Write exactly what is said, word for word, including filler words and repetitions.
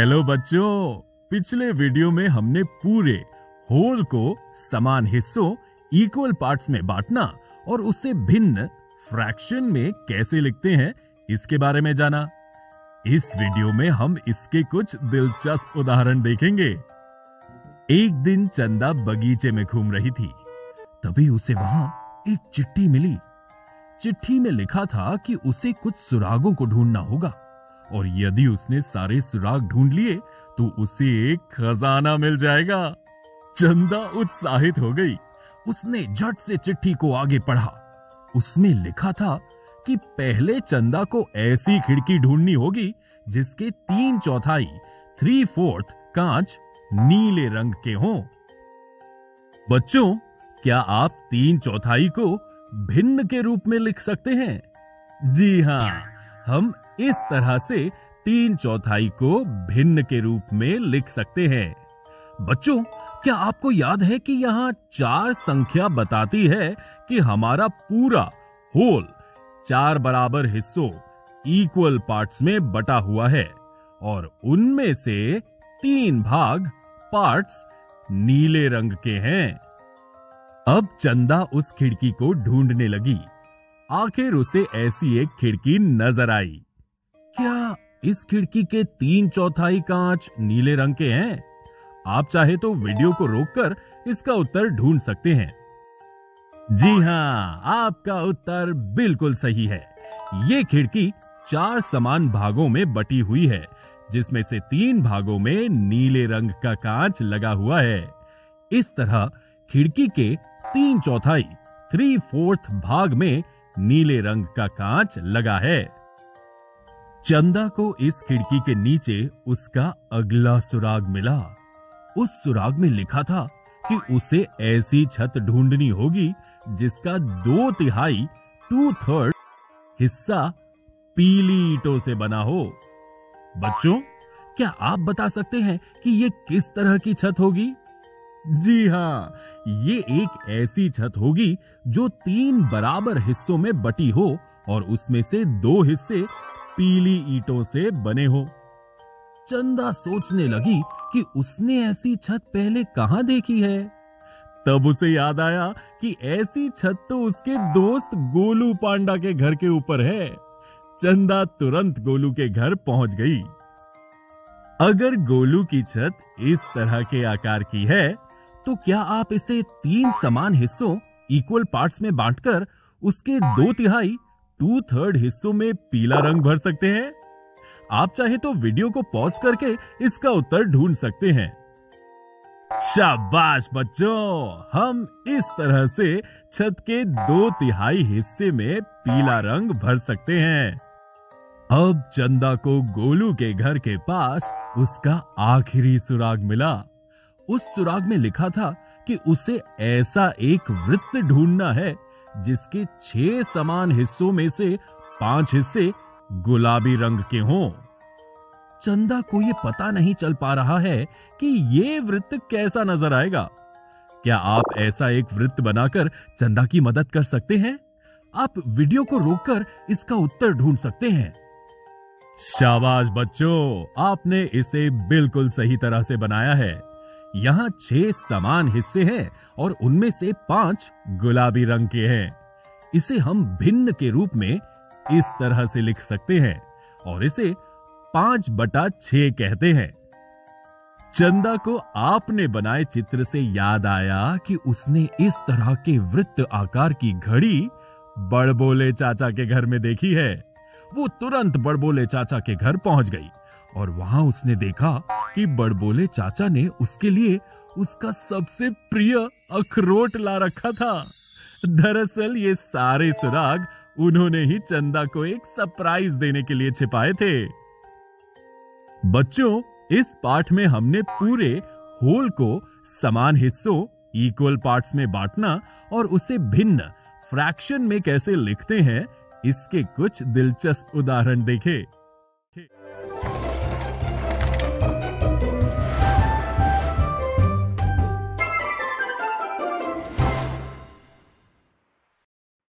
Hello बच्चों, पिछले video में हमने पूरे होल को समान हिस्सों इक्वल पार्ट्स में बांटना और उससे भिन्न फ्रैक्शन में कैसे लिखते हैं इसके बारे में जाना। इस वीडियो में हम इसके कुछ दिलचस्प उदाहरण देखेंगे। एक दिन चंदा बगीचे में घूम रही थी, तभी उसे वहां एक चिट्ठी मिली। चिट्ठी में लिखा था कि उसे कुछ सुरागों को ढूंढना होगा और यदि उसने सारे सुराग ढूंढ लिए तो उसे एक खजाना मिल जाएगा। चंदा उत्साहित हो गई। उसने झट से चिट्ठी को आगे पढ़ा। उसमें लिखा था कि पहले चंदा को ऐसी खिड़की ढूंढनी होगी जिसके तीन चौथाई थ्री फोर्थ कांच नीले रंग के हों। बच्चों, क्या आप तीन चौथाई को भिन्न के रूप में लिख सकते हैं? जी हाँ, हम इस तरह से तीन चौथाई को भिन्न के रूप में लिख सकते हैं। बच्चों, क्या आपको याद है कि यहाँ चार संख्या बताती है कि हमारा पूरा होल चार बराबर हिस्सों इक्वल पार्ट्स में बटा हुआ है और उनमें से तीन भाग पार्ट्स नीले रंग के हैं। अब चंदा उस खिड़की को ढूंढने लगी। आखिर उसे ऐसी एक खिड़की नजर आई। क्या इस खिड़की के तीन चौथाई कांच नीले रंग के हैं? आप चाहे तो वीडियो को रोककर इसका उत्तर ढूंढ सकते हैं। जी हाँ, आपका उत्तर बिल्कुल सही है। ये खिड़की चार समान भागों में बटी हुई है, जिसमें से तीन भागों में नीले रंग का कांच लगा हुआ है। इस तरह खिड़की के तीन चौथाई थ्री फोर्थ भाग में नीले रंग का कांच लगा है। चंदा को इस खिड़की के नीचे उसका अगला सुराग मिला। उस सुराग में लिखा था कि उसे ऐसी छत ढूंढनी होगी जिसका दो तिहाई टू थर्ड हिस्सा पीली ईंटों से बना हो। बच्चों, क्या आप बता सकते हैं कि ये किस तरह की छत होगी? जी हाँ, ये एक ऐसी छत होगी जो तीन बराबर हिस्सों में बटी हो और उसमें से दो हिस्से पीली ईंटों से बने हो। चंदा सोचने लगी कि उसने ऐसी छत पहले कहां देखी है। तब उसे याद आया कि ऐसी छत तो उसके दोस्त गोलू पांडा के घर के ऊपर है। चंदा तुरंत गोलू के घर पहुंच गई। अगर गोलू की छत इस तरह के आकार की है तो क्या आप इसे तीन समान हिस्सों इक्वल पार्ट्स में बांटकर उसके दो तिहाई टू थर्ड हिस्सों में पीला रंग भर सकते हैं? आप चाहे तो वीडियो को पॉज करके इसका उत्तर ढूंढ सकते हैं। शाबाश बच्चों, हम इस तरह से छत के दो तिहाई हिस्से में पीला रंग भर सकते हैं। अब चंदा को गोलू के घर के पास उसका आखिरी सुराग मिला। उस सुराग में लिखा था कि उसे ऐसा एक वृत्त ढूंढना है जिसके छह समान हिस्सों में से पांच हिस्से गुलाबी रंग के हों। चंदा को यह पता नहीं चल पा रहा है कि ये वृत्त कैसा नजर आएगा। क्या आप ऐसा एक वृत्त बनाकर चंदा की मदद कर सकते हैं? आप वीडियो को रोककर इसका उत्तर ढूंढ सकते हैं। शाबाश बच्चों, आपने इसे बिल्कुल सही तरह से बनाया है। यहाँ छह समान हिस्से हैं और उनमें से पांच गुलाबी रंग के हैं। इसे हम भिन्न के रूप में इस तरह से लिख सकते हैं और इसे पांच बटा छह कहते हैं। चंदा को आपने बनाए चित्र से याद आया कि उसने इस तरह के वृत्त आकार की घड़ी बड़बोले चाचा के घर में देखी है। वो तुरंत बड़बोले चाचा के घर पहुंच गई और वहां उसने देखा कि बड़बोले चाचा ने उसके लिए उसका सबसे प्रिय अखरोट ला रखा था। दरअसल ये सारे सुराग उन्होंने ही चंदा को एक सरप्राइज देने के लिए छिपाए थे। बच्चों, इस पाठ में हमने पूरे होल को समान हिस्सों इक्वल पार्ट्स में बांटना और उसे भिन्न फ्रैक्शन में कैसे लिखते हैं इसके कुछ दिलचस्प उदाहरण देखे।